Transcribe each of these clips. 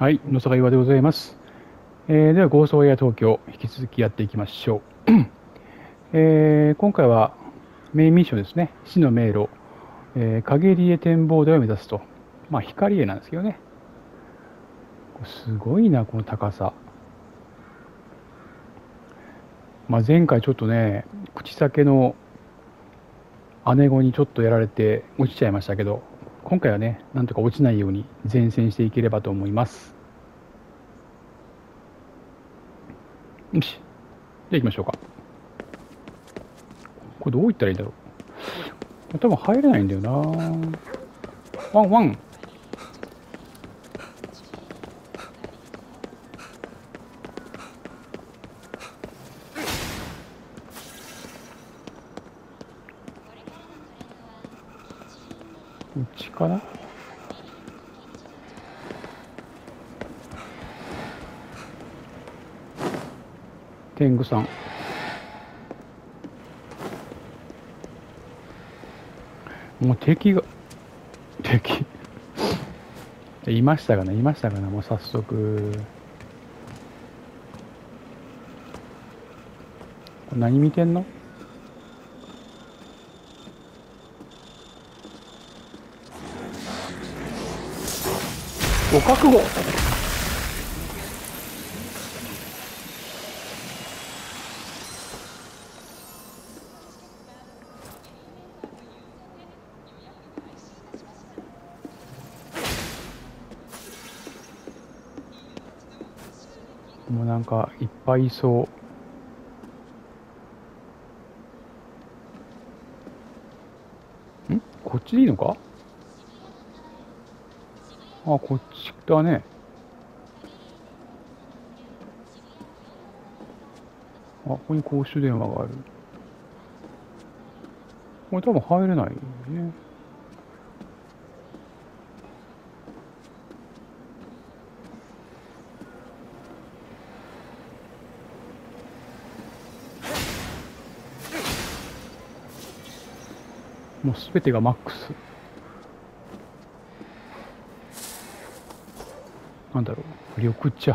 はい、野坂岩でございます。では、ゴーストウェア東京、引き続きやっていきましょう。今回はメインミッションですね。死の迷路、影リエ展望台を目指すと。まあ、光絵なんですけどね。すごいな、この高さ。まあ、前回ちょっとね、口裂けの姉子にちょっとやられて落ちちゃいましたけど、今回はね、なんとか落ちないように前線していければと思います。よし。じゃあ行きましょうか。これどう行ったらいいんだろう。多分入れないんだよな。ワンワン。こっちかな。天狗さん。もう敵が、敵。いましたかな、いましたかな、もう早速。これ何見てんの？ご覚悟。もうなんかいっぱいいそう。こっちでいいのか？あ、こっちだね。あ、ここに公衆電話がある。これ多分入れないね。もうすべてがマックス。なんだろう。緑茶。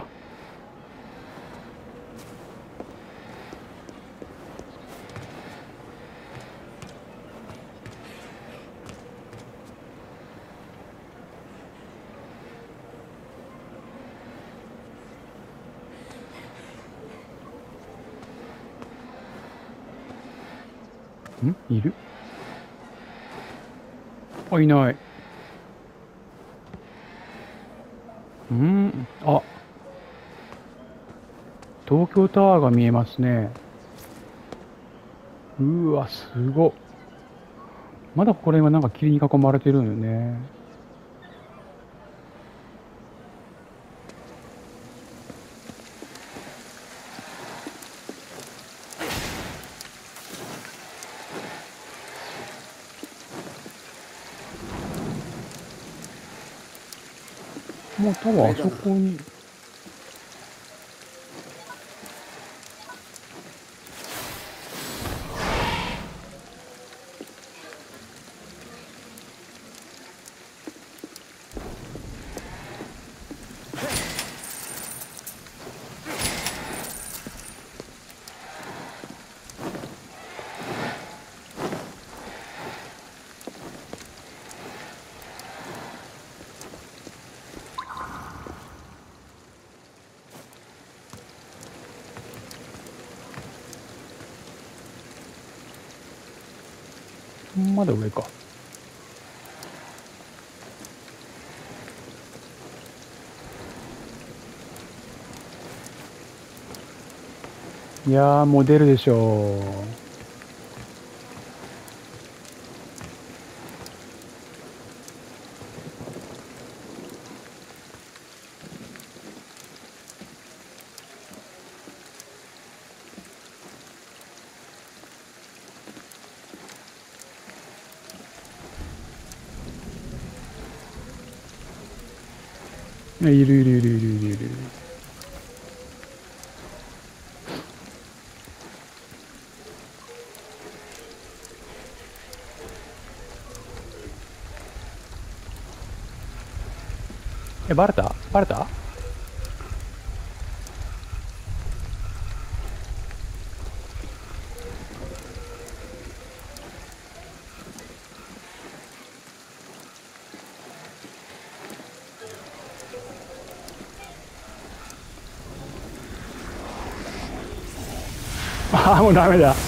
いる？あ、いない。あ、東京タワーが見えますね。うわ、すごっ。まだこれはなんか霧に囲まれてるんよね。もう多分あそこに。まだ上か。いやー、もう出るでしょう。いるいるいるいるいるいる。バレたバレた。 ああ、もうダメだ。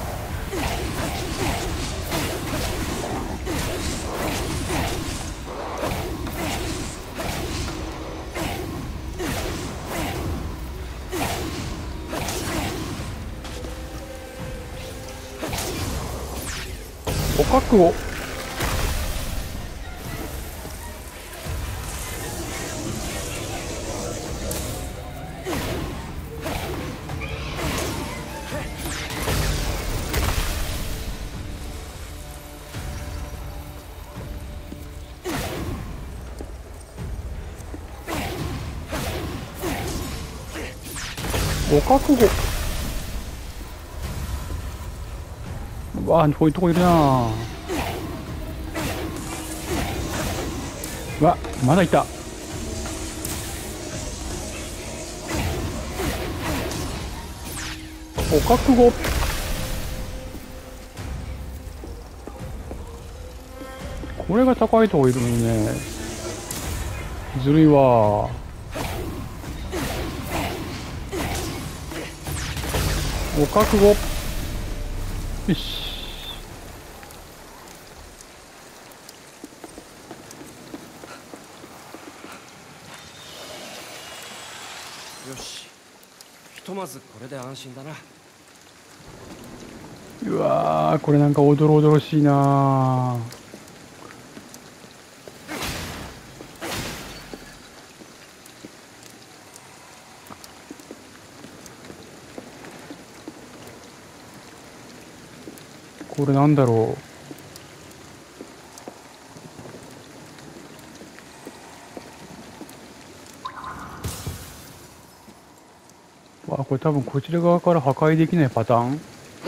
お覚悟。お覚悟。うわあ、こういうとこいるなあ。うわ、まだいた。お覚悟。これが高いとこいるのにね。ずるいわ。お覚悟。よし。 よし、ひとまずこれで安心だな。 うわー、これなんかおどろおどろしいな。これなんだろう。わあ、これ多分こちら側から破壊できないパターン。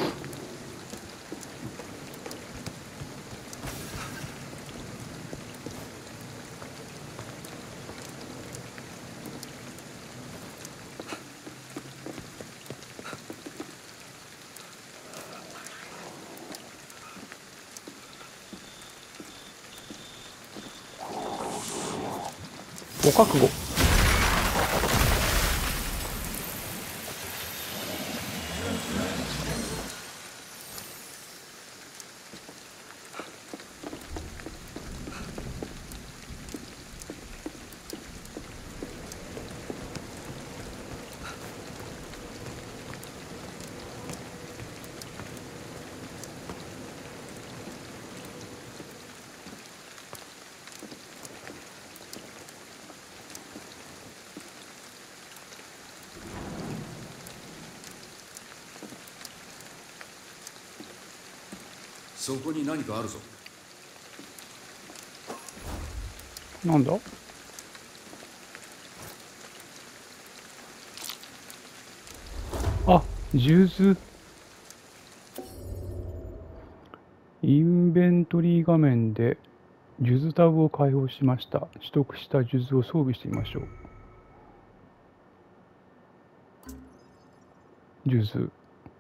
お覚悟。 そこに何かあるぞ。 なんだ。あ、数珠。インベントリー画面で数珠タブを開放しました。取得した数珠を装備してみましょう。数珠。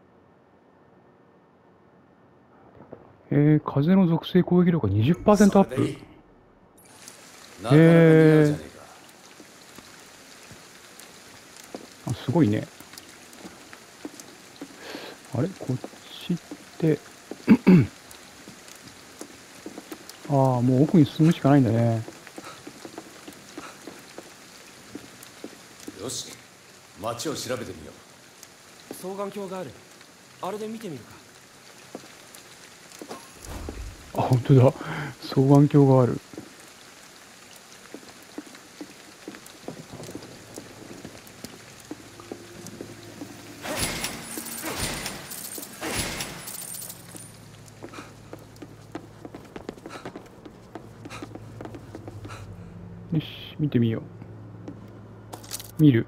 風の属性攻撃力が 20% アップ。 なかなか似合うじゃねえか。 あ、すごいね。あれこっちって、ああ、もう奥に進むしかないんだね。 よし、街を調べてみよう。 双眼鏡がある。あれで見てみるか。 あ、本当だ。双眼鏡がある。よし、見てみよう。見る。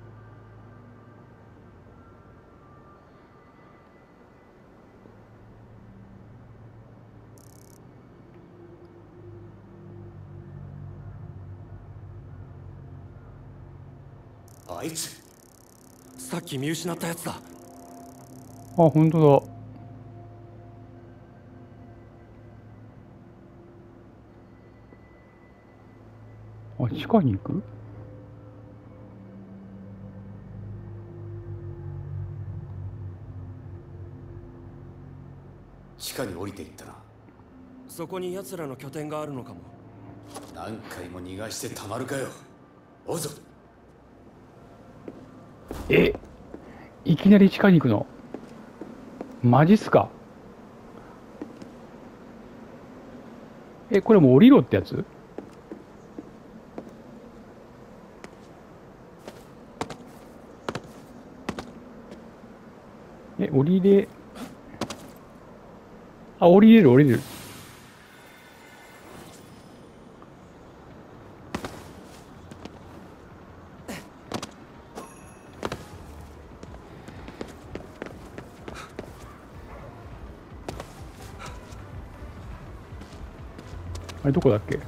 あいつ。 さっき見失ったやつだ。 あ、本当だ。あ、地下に行く。 地下に降りていったな。 そこに奴らの拠点があるのかも。 何回も逃がしてたまるかよ。おうぞ。 いきなり地下に行くの？マジっすか？これもう降りろってやつ？降りれ、降りれる降りれる。あれどこだっけ？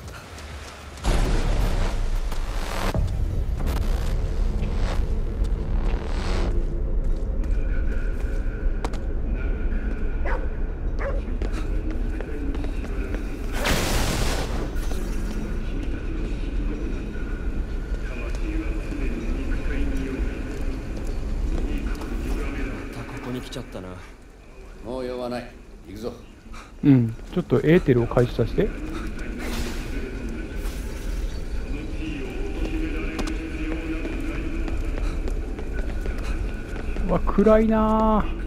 ここに来ちゃったな。 もう酔わない。行くぞ。 うん、ちょっとエーテルを開始させて。うわ、暗いなぁ。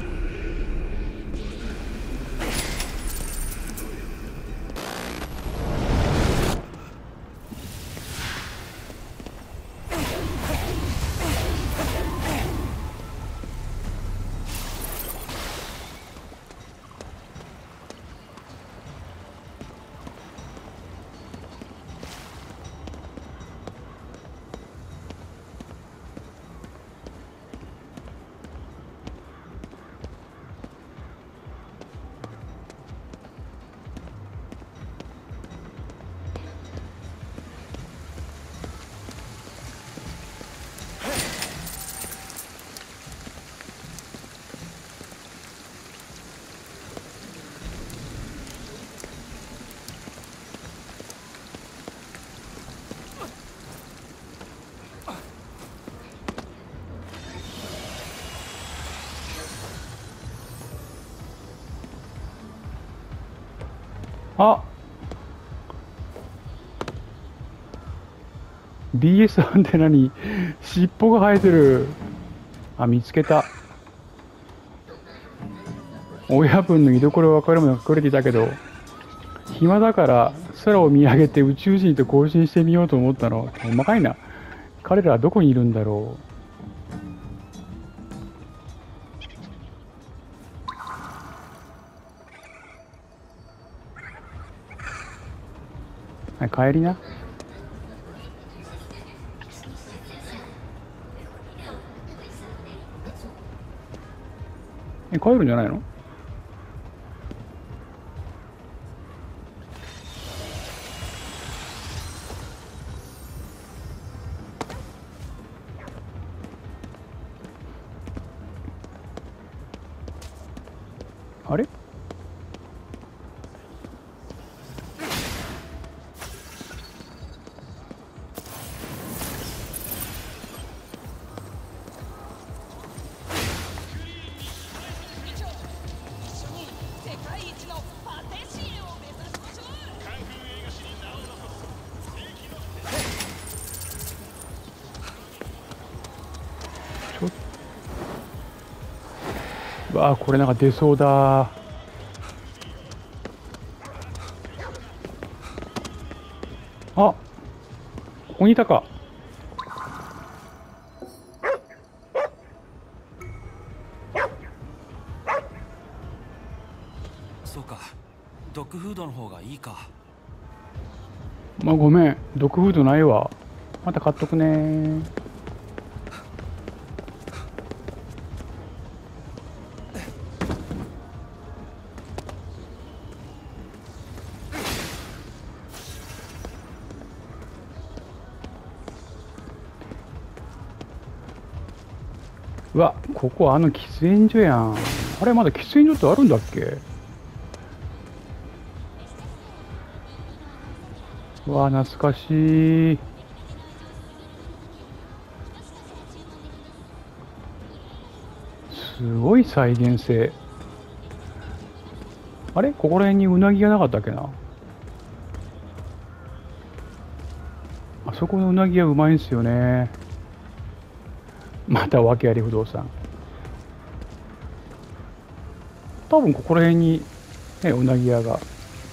あ、 BS アンテナに尻尾が生えてる。あ、見つけた。親分の居所はこれも隠れていたけど、暇だから空を見上げて宇宙人と交信してみようと思ったの。細かいな。彼らはどこにいるんだろう。はい、帰りな。帰るんじゃないの？あれ？わあ、これなんか出そうだ。あ、ここにいたか。 そうか、ドッグフードの方がいいか。 まあごめん、ドッグフードないわ。また買っとくね。うわ、ここ喫煙所やん。あれ、まだ喫煙所ってあるんだっけ？うわ、懐かしい。すごい再現性。 あれここら辺にうなぎがなかったっけな。あそこのうなぎはうまいんですよね。また訳あり不動産。多分ここら辺に、ね、うなぎ屋が。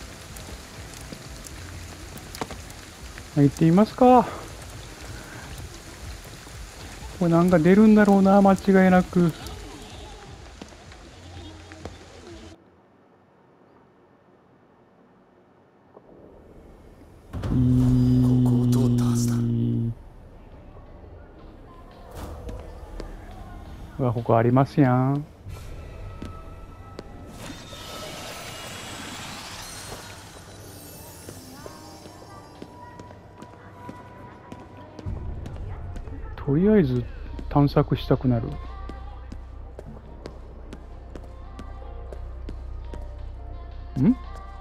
行ってみますか。これなんか出るんだろうな、間違いなく。 ここを通ったはずだ。 うわ、ここありますやん。とりあえず探索したくなる。ん？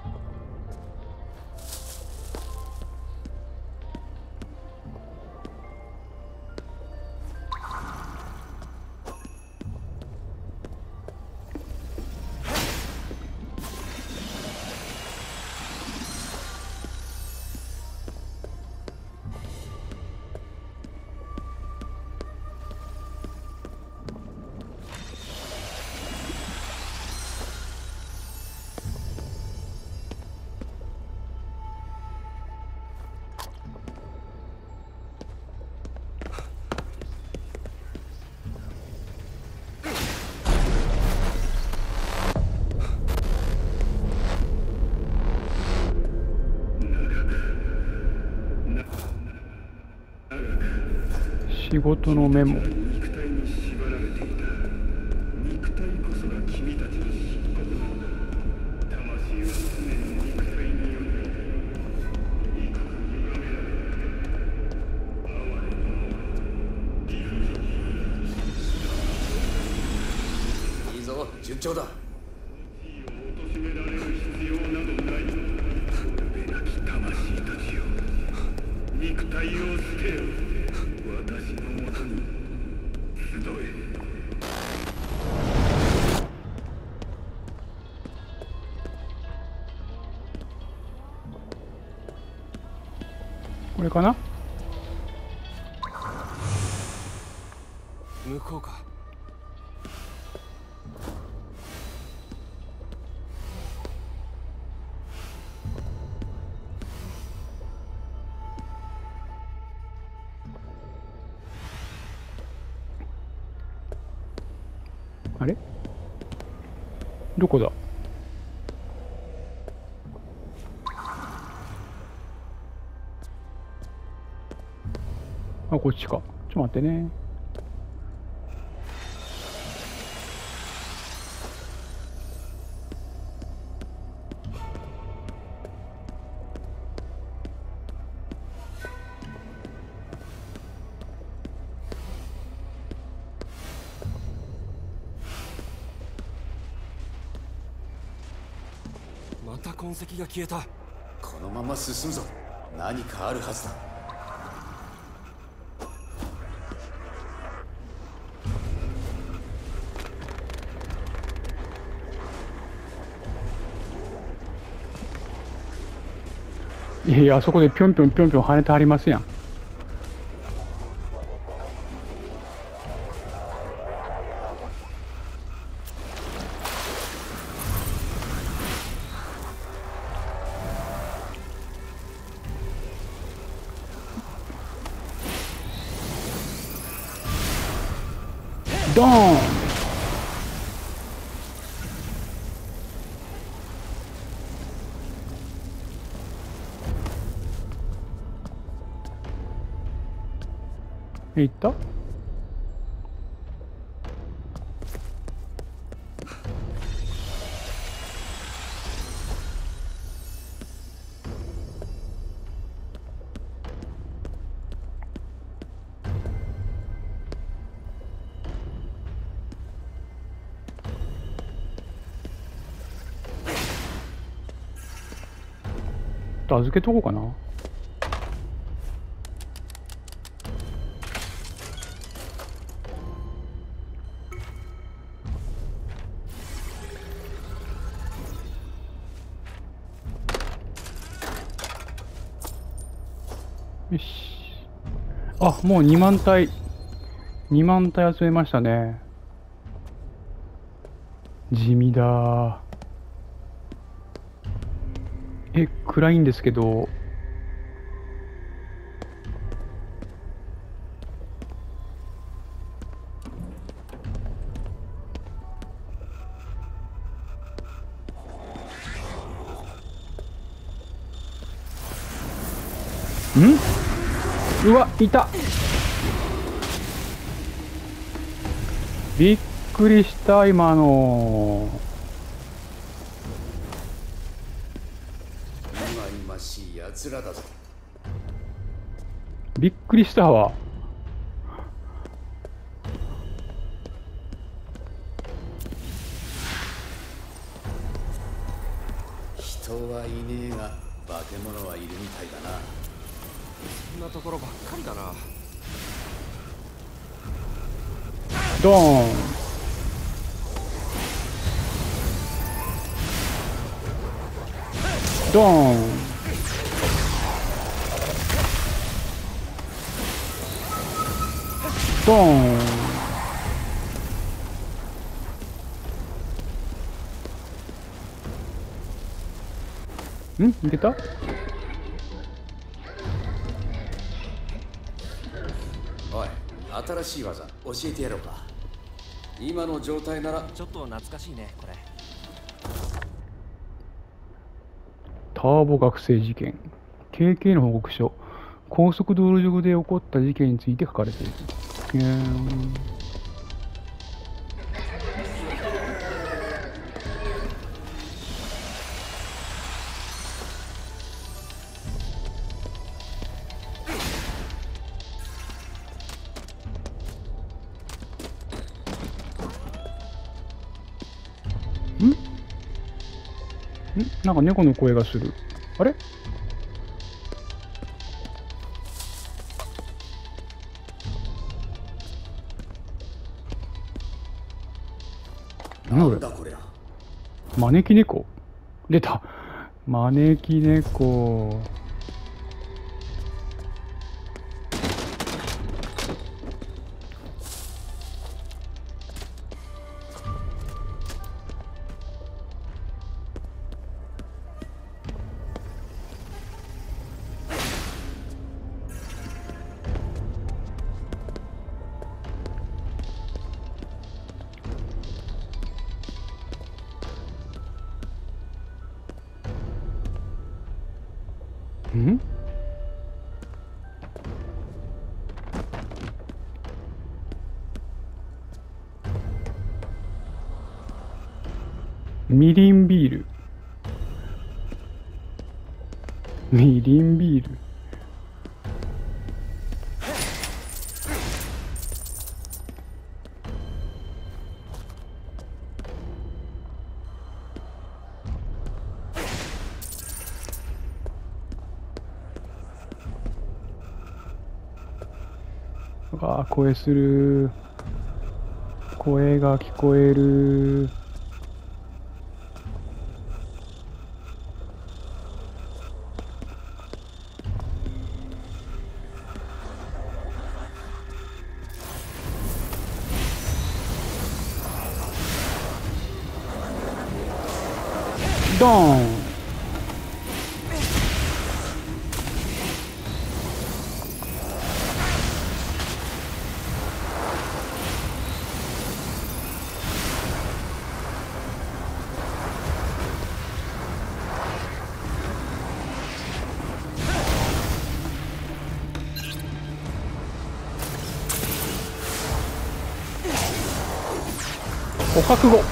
仕事のメモ。 いいぞ、順調だ。 肉体を捨てよ、私のもとに集え。 これかな？ 向こうか。 あれ？どこだ？あ、こっちか。ちょっと待ってね。 また痕跡が消えた。 このまま進むぞ。何かあるはずだ。 いやいや、あそこでぴょんぴょんぴょんぴょん跳ねてありますやん。ドーン！行った？預けとこうかな。 よし。あ、もう2万体。2万体集めましたね。地味だ。暗いんですけど。うわ、いた。びっくりした、今の。 いましい奴らだぞ。 びっくりしたわ。 人はいねえが化け物はいるみたいだな。 そんなところばっかりだな。 ドーン。ドーン。ドーン。いけた？ おい、新しい技教えてやろうか。今の状態なら。 ちょっと懐かしいねこれ。 ターボ学生事件。KK の報告書。高速道路上で起こった事件について書かれている。なんか猫の声がする。あれ？ なんだこりゃ。 招き猫。出た。招き猫。みりんビール。みりんビール。あ、声する。声が聞こえる。ドーン。お覚悟。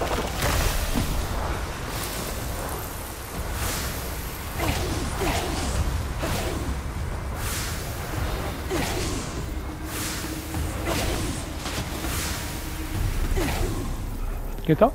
いけた？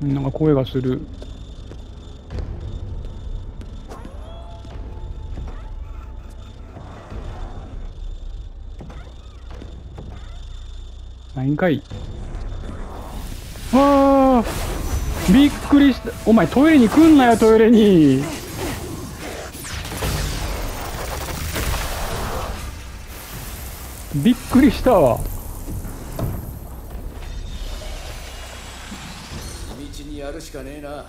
なんか声がする。何かい。ああ、びっくりした。お前トイレに来んなよ、トイレに。びっくりしたわ。 地道にやるしかねえな。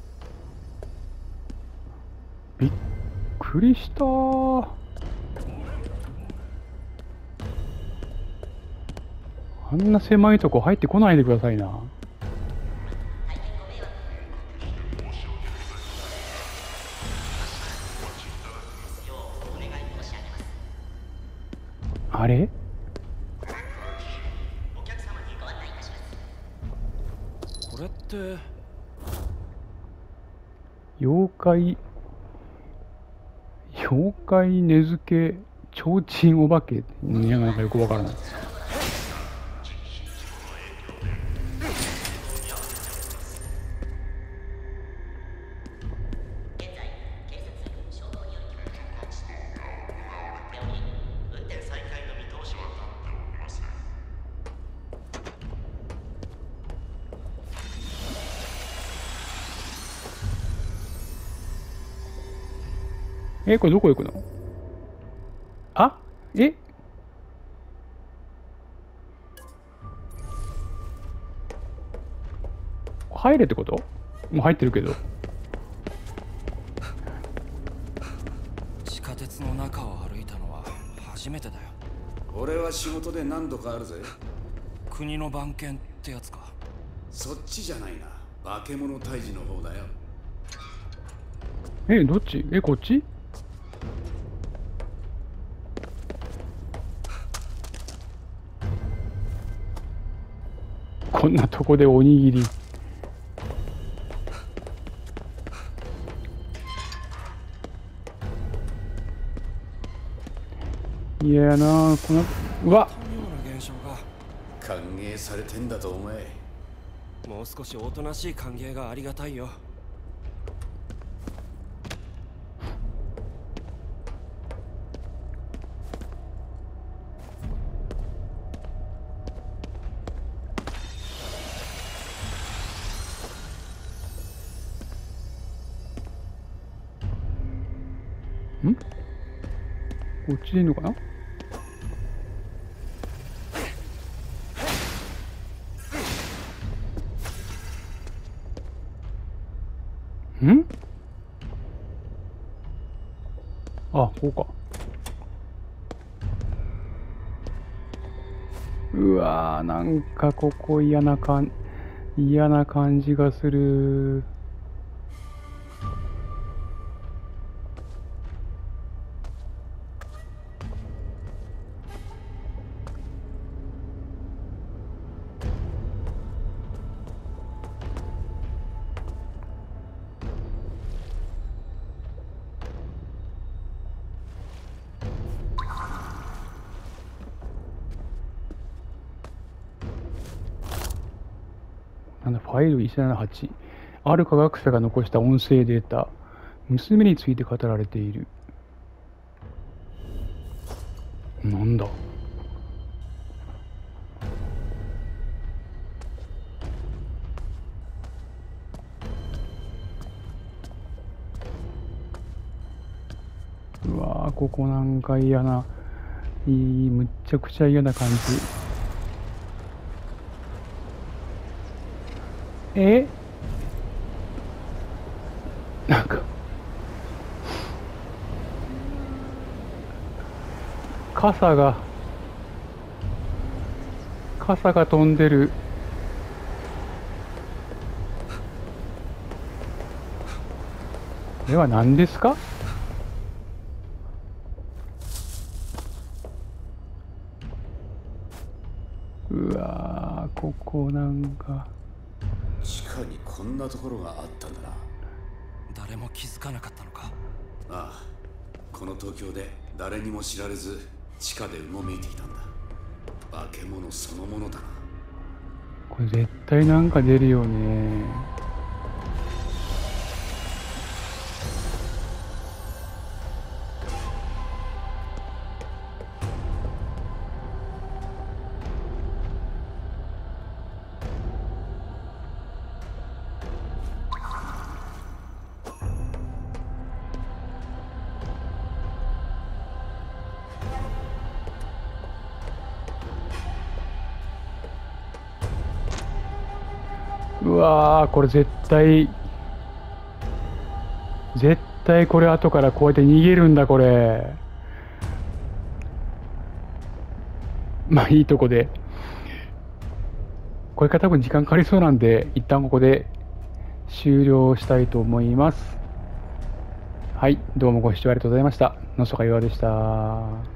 びっくりした。あんな狭いとこ入ってこないでくださいな。あれ？ これって妖怪根付け提灯お化け、いや、なんかよくわからない。これどこ行くの？あ、入れってこと？もう入ってるけど。 地下鉄の中を歩いたのは初めてだよ。 俺は仕事で何度かあるぜ。 国の番犬ってやつか。 そっちじゃないな。化け物退治の方だよ。 どっち？こっち？こんなとこでおにぎり。いやな、この、うわっ、 このような現象が。 歓迎されてんだと思え。 もう少しおとなしい歓迎がありがたいよ。 こっちでいいのかな？あ、こうか。うわー、なんかここ嫌な感じがする。なんだ、ファイル178。ある科学者が残した音声データ。娘について語られている。なんだ。うわー、ここなんか嫌な、むっちゃくちゃ嫌な感じ。なんか傘が飛んでる。これは何ですか？うわー、ここなんか地下にこんなところがあったんだな。 誰も気づかなかったのか。 ああ、この東京で誰にも知られず地下でうごめいていたんだ。化け物そのものだな。 これ絶対なんか出るよね。 うわー、これ絶対これ後からこうやって逃げるんだ、これ。まあいいとこで。これから多分時間かかりそうなんで、一旦ここで終了したいと思います。はい、どうもご視聴ありがとうございました。のそかいわでした。